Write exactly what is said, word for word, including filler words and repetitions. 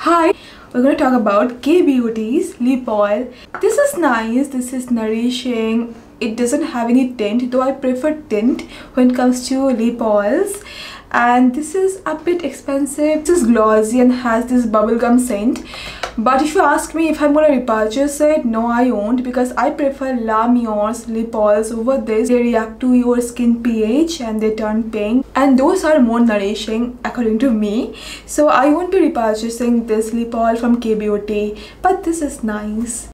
Hi, we're going to talk about K Beauty's lip oil. This is nice, this is nourishing. It doesn't have any tint, though I prefer tint when it comes to lip oils. And this is a bit expensive. This is glossy and has this bubblegum scent. But if you ask me if I'm going to repurchase it, no I won't, because I prefer La Mer's lip oils over this. They react to your skin pH and they turn pink, and those are more nourishing according to me. So I won't be repurchasing this lip oil from K Beauty, but this is nice.